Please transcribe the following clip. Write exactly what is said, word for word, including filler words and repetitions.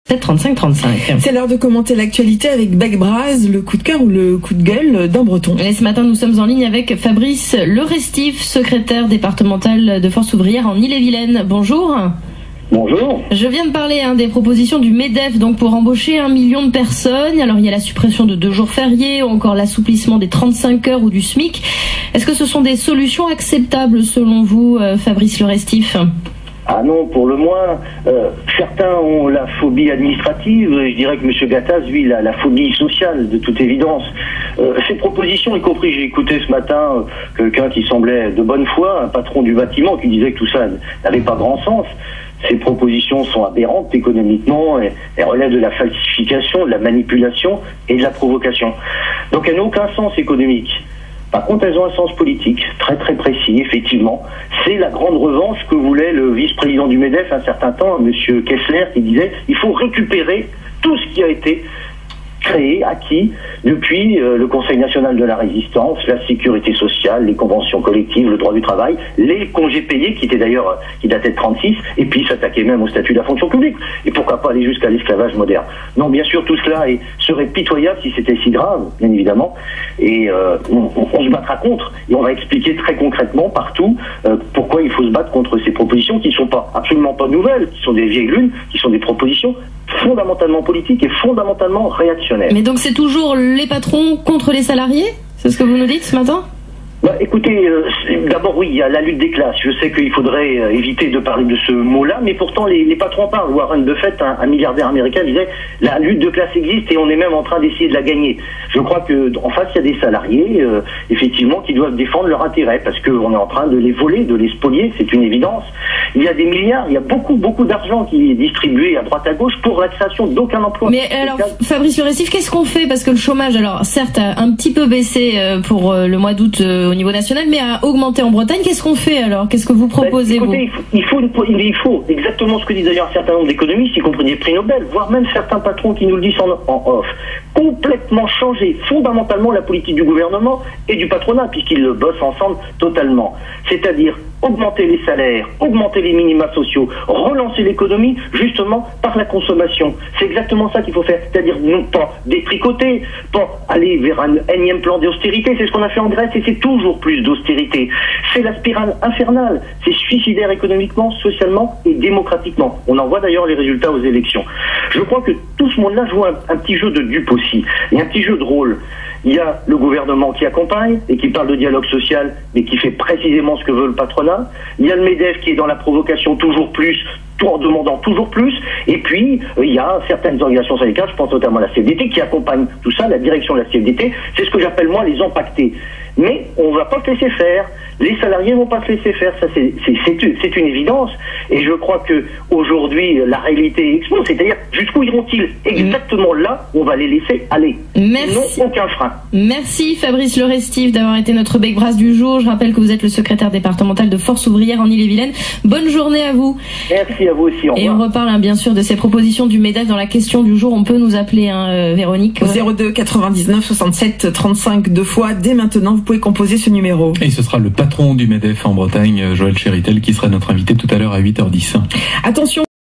trente-cinq trente-cinq. C'est l'heure de commenter l'actualité avec Bec Braz, le coup de cœur ou le coup de gueule d'un Breton. Et ce matin, nous sommes en ligne avec Fabrice Lerestif, secrétaire départemental de Force ouvrière en Ille-et-Vilaine. Bonjour. Bonjour. Je viens de parler hein, des propositions du MEDEF donc pour embaucher un million de personnes. Alors il y a la suppression de deux jours fériés ou encore l'assouplissement des trente-cinq heures ou du SMIC. Est-ce que ce sont des solutions acceptables selon vous, euh, Fabrice Lerestif ? Ah non, pour le moins, euh, certains ont la phobie administrative, je dirais que M. Gattaz, lui, il a la phobie sociale, de toute évidence. Euh, ces propositions, y compris, j'ai écouté ce matin euh, quelqu'un qui semblait de bonne foi, un patron du bâtiment, qui disait que tout ça n'avait pas grand sens. Ces propositions sont aberrantes économiquement, et, elles relèvent de la falsification, de la manipulation et de la provocation. Donc elles n'ont aucun sens économique. Par contre, elles ont un sens politique, très très précis, effectivement. C'est la grande revanche que voulait le vice-président du MEDEF un certain temps, M. Kessler, qui disait il faut récupérer tout ce qui a été créé, acquis, depuis euh, le Conseil national de la résistance, la sécurité sociale, les conventions collectives, le droit du travail, les congés payés, qui étaient d'ailleurs, euh, qui dataient de trente-six, et puis s'attaquer même au statut de la fonction publique. Et pourquoi pas aller jusqu'à l'esclavage moderne. Non, bien sûr, tout cela est, serait pitoyable si c'était si grave, bien évidemment, et euh, on, on, on se battra contre, et on va expliquer très concrètement partout euh, pourquoi il faut se battre contre ces propositions qui ne sont pas absolument pas nouvelles, qui sont des vieilles lunes, qui sont des propositions fondamentalement politiques et fondamentalement réactionnaires. Mais donc c'est toujours les patrons contre les salariés ? C'est ce que vous nous dites ce matin ? Bah, écoutez, euh, d'abord oui, il y a la lutte des classes. Je sais qu'il faudrait euh, éviter de parler de ce mot-là, mais pourtant les, les patrons parlent. Warren Buffett, un, un milliardaire américain, disait la lutte de classe existe et on est même en train d'essayer de la gagner. Je crois que en face il y a des salariés, euh, effectivement, qui doivent défendre leur intérêt parce qu'on est en train de les voler, de les spolier, c'est une évidence. Il y a des milliards, il y a beaucoup beaucoup d'argent qui est distribué à droite à gauche pour la création d'aucun emploi. Mais alors, Fabrice Lerestif, qu'est-ce qu'on fait ? Parce que le chômage, alors certes, a un petit peu baissé pour le mois d'août au niveau national, mais a augmenté en Bretagne. Qu'est-ce qu'on fait alors ? Qu'est-ce que vous proposez, ben, écoutez, vous il faut, il, faut, il faut exactement ce que disent d'ailleurs un certain nombre d'économistes, y compris des prix Nobel, voire même certains patrons qui nous le disent en, en off. Complètement changer fondamentalement la politique du gouvernement et du patronat, puisqu'ils le bossent ensemble totalement. C'est-à-dire augmenter les salaires, augmenter les minima sociaux, relancer l'économie justement par la consommation. C'est exactement ça qu'il faut faire. C'est-à-dire non pas détricoter, pas aller vers un énième plan d'austérité. C'est ce qu'on a fait en Grèce et c'est toujours plus d'austérité. C'est la spirale infernale. C'est suicidaire économiquement, socialement et démocratiquement. On en voit d'ailleurs les résultats aux élections. Je crois que tout ce monde-là joue un, un petit jeu de dupe aussi. Il y a un petit jeu de rôle. Il y a le gouvernement qui accompagne et qui parle de dialogue social, mais qui fait précisément ce que veut le patronat. Il y a le MEDEF qui est dans la provocation toujours plus, tout en demandant toujours plus. Et puis, euh, il y a certaines organisations syndicales, je pense notamment à la C F D T, qui accompagnent tout ça, la direction de la C F D T. C'est ce que j'appelle moi les empaquetés. Mais on ne va pas se laisser faire. Les salariés ne vont pas se laisser faire. Ça, c'est, c'est, c'est, c'est une évidence. Et je crois que aujourd'hui, la réalité explose. C'est-à-dire, jusqu'où iront-ils ? Exactement là, on va les laisser aller. Merci. Ils n'ont aucun frein. Merci Fabrice Lerestif d'avoir été notre bec brasse du jour. Je rappelle que vous êtes le secrétaire départemental de Force ouvrière en Ille-et-Vilaine. Bonne journée à vous. Merci à vous aussi. Au revoir. Et on reparle hein, bien sûr de ces propositions du MEDEF dans la question du jour. On peut nous appeler, hein, euh, Véronique. zéro deux quatre-vingt-dix-neuf soixante-sept trente-cinq deux fois. Dès maintenant, vous pouvez composer ce numéro. Et ce sera le patron du MEDEF en Bretagne, Joël Chéritel, qui sera notre invité tout à l'heure à huit heures dix. Attention.